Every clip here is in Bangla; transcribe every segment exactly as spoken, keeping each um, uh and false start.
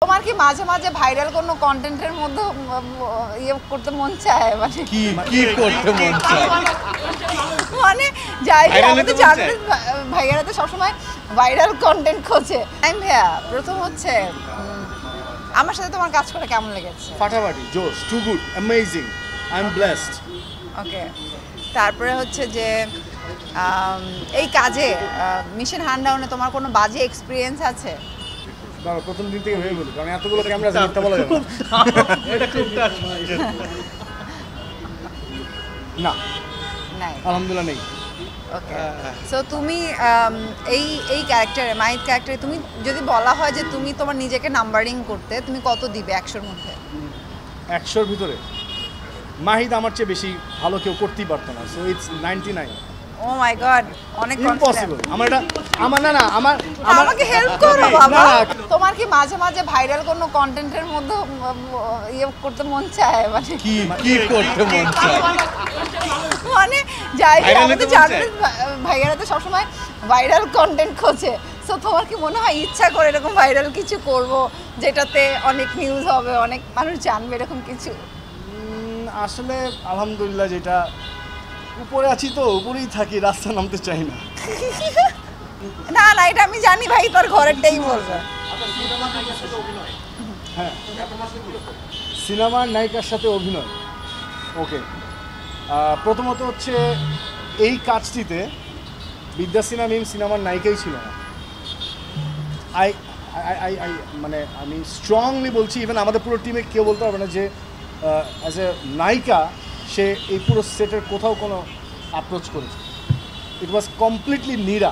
তোমার কি মাঝে মাঝে ভাইরাল কোনো কন্টেন্টের মধ্যে ইয়ে করতে মন চায় মানে কি কি করতে মন চায় মানে যাই আমাদের জানতে ভাইয়ারা তো সবসময় ভাইরাল কন্টেন্ট খোঁজে। টাইম ভাইয়া প্রথম হচ্ছে আমার সাথে তোমার কাজ করে কেমন লেগেছে? ফাটাফাটি, জোস, too good, amazing, I am blessed. Okay, তারপরে হচ্ছে যে এই কাজে মিশন হান্ডাউনে তোমার কোনো বাজে এক্সপিরিয়েন্স আছে? দাঁড়াও, প্রথম দিন থেকে ভেবে বলি, কারণ এতগুলো ক্যামেরা আছে, মিথ্যা বলা যাবে এটা খুব টাফ। না নাই, আলহামদুলিল্লাহ নেই। ওকে, সো তুমি এই এই ক্যারেক্টারে মাহিদ ক্যারেক্টারে তুমি যদি বলা হয় যে তুমি তোমার নিজেকে নাম্বারিং করতে, তুমি কত দিবে একশোর মধ্যে? একশোর ভিতরে মাহিদ আমার চেয়ে বেশি ভালো কেউ করতেই পারতো না, so it's ninety nine. Oh my god, অনেক ইম্পসিবল। আমার এটা আমার না না আমার আমাকে হেল্প করো বাবা। তোমার কি মাঝে মাঝে ভাইরাল কোনো কন্টেন্টের মধ্যে ইয়ে করতে মন চায় মানে কি কি করতে মন চায় মানে যাই আমাদের জানতে ভাইয়ারা তো সবসময় ভাইরাল কন্টেন্ট খোঁজে, সো তোমার কি মনে হয় ইচ্ছা করে এরকম ভাইরাল কিছু করব যেটাতে অনেক নিউজ হবে, অনেক মানুষ জানবে, এরকম কিছু? আসলে আলহামদুলিল্লাহ, যেটা উপরে আছি তো উপরেই থাকি, রাস্তা নামতে চাই না। না না, এটা আমি জানি ভাই, তোর ঘরেরটাই বলবে। হ্যাঁ, সিনেমার নায়িকার সাথে অভিনয়। ওকে, প্রথমত হচ্ছে এই কাজটিতে বিদ্যা সিনহা মিম সিনেমার নায়িকাই ছিল না। আই আই আই মানে আমি স্ট্রংলি বলছি, ইভেন আমাদের পুরো টিমে কেউ বলতে পারবে না যে অ্যাজ এ নায়িকা সে এই পুরো সেটের কোথাও কোনো অ্যাপ্রোচ করেছে। ইট ওয়াজ কমপ্লিটলি নীরা।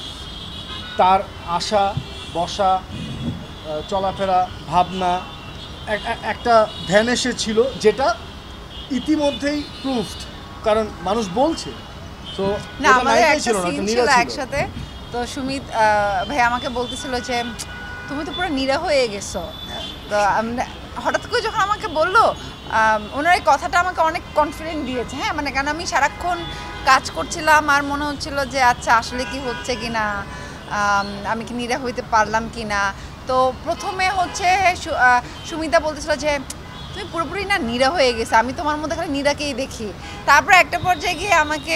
তার আসা বসা, চলাফেরা, ভাবনা একটা ধ্যানে সে ছিল, যেটা ইতিমধ্যেই প্রুফড, কারণ মানুষ বলছে। তো না, আমাদের একটা সিন ছিল একসাথে, তো সুমিত ভাই আমাকে বলতেছিল যে তুমি তো পুরো নীরা হয়ে গেছো। তো হঠাৎ করে যখন আমাকে বললো, ওনার এই কথাটা আমাকে অনেক কনফিডেন্ট দিয়েছে। হ্যাঁ, মানে কারণ আমি সারাক্ষণ কাজ করছিলাম আর মনে হচ্ছিল যে আচ্ছা আসলে কি হচ্ছে কি না, আমি কি নীরা হইতে পারলাম কি না। তো প্রথমে হচ্ছে সুমিতা বলতেছিল যে তুমি পুরোপুরি না নীরা হয়ে গেছে, আমি তোমার মধ্যে খালি নীরাকেই দেখি। তারপরে একটা পর্যায়ে গিয়ে আমাকে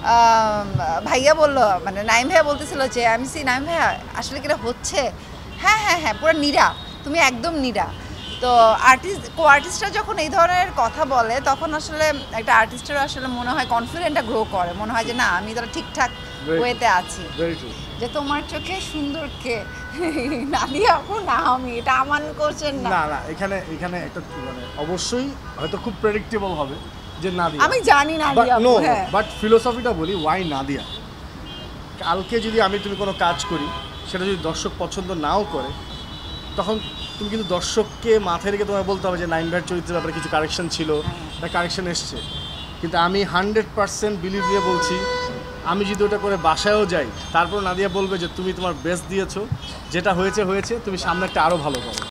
ভাইয়া বললো, মানে নাইম ভাইয়া বলতেছিল যে আমি সি নাইম ভাইয়া আসলে কি এটা হচ্ছে? হ্যাঁ হ্যাঁ হ্যাঁ, পুরো নীরা, তুমি একদম নীরা। তো আর্টিস্ট কো আর্টিস্টরা যখন এই ধরনের কথা বলে তখন আসলে একটা আর্টিস্টেরও আসলে মনে হয় কনফিডেন্টটা গ্রো করে, মনে হয় যে না আমি তারা ঠিকঠাক ওয়েতে আছি। যে তোমার চোখে সুন্দর কে, নাদিয়া আপু না আমি, এটা আমান করছেন না। না না, এখানে এখানে একটা মানে অবশ্যই হয়তো খুব প্রেডিক্টেবল হবে যে নাদিয়া, আমি জানি নাদিয়া আপু, হ্যাঁ, বাট ফিলোসফিটা বলি, ওয়াই নাদিয়া। কালকে যদি আমি তুমি কোনো কাজ করি, সেটা যদি দর্শক পছন্দ নাও করে, তখন তুমি কিন্তু দর্শককে মাথায় রেখে তোমায় বলতে হবে যে নাইম ভাইয়ের চরিত্রের ব্যাপারে কিছু কারেকশন ছিল বা কারেকশন এসছে। কিন্তু আমি হান্ড্রেড পার্সেন্ট বিলিভ দিয়ে বলছি, আমি যদি ওটা করে বাসায়ও যাই, তারপর নাদিয়া বলবে যে তুমি তোমার বেস্ট দিয়েছো, যেটা হয়েছে হয়েছে, তুমি সামনে একটা আরও ভালো করো।